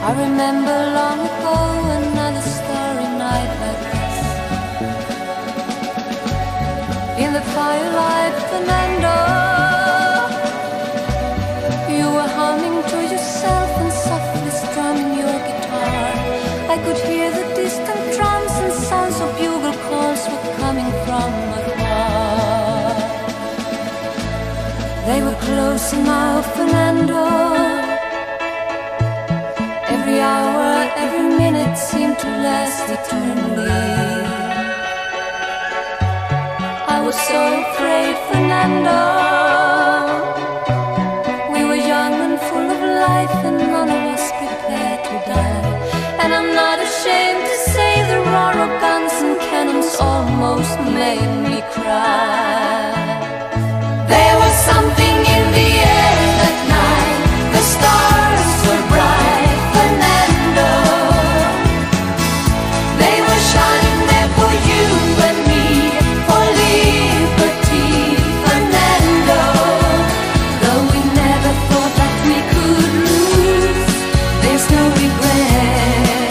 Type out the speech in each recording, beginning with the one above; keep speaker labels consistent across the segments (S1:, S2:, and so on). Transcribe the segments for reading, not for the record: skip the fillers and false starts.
S1: I remember long ago another starry night like this. In the firelight, Fernando, you were humming to yourself and softly strumming your guitar. I could hear the distant drums and sounds of bugle calls were coming from afar. They were closer now, Fernando. Every hour, every minute seemed to last eternally. I was so afraid, Fernando. We were young and full of life, and none of us prepared to die. And I'm not ashamed to say the roar of guns and cannons almost made me cry. There was something in the air that night. The stars were bright, Fernando. They were shining there for you and me, for liberty, Fernando. Though we never thought that we could lose, there's no regret.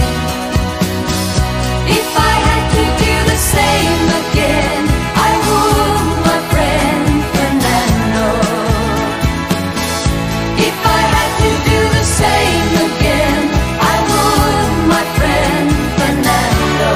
S1: If I had to do the same again, I would, my friend Fernando. If I had to do the same again, I would, my friend Fernando.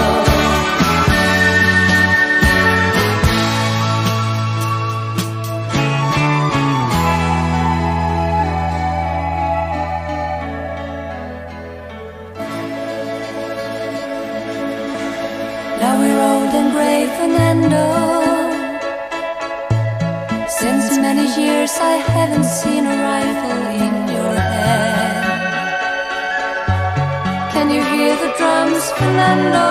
S1: Now we're old and gray, Fernando. Since many years I haven't seen a rifle in your hand. Can you hear the drums, Fernando?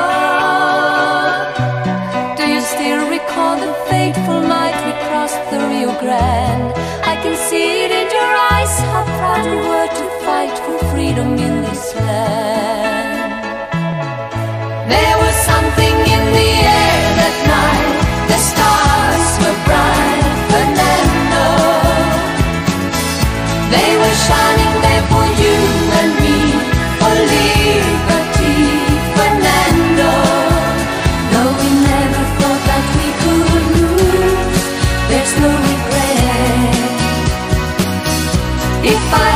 S1: Do you still recall the fateful night we crossed the Rio Grande? I can see it in your eyes, how proud you were to fight for freedom in this land. There was something in the air that night. The stars were bright, Fernando. They were shining there for you and me, for liberty, Fernando. Though we never thought that we could lose, there's no regret. If I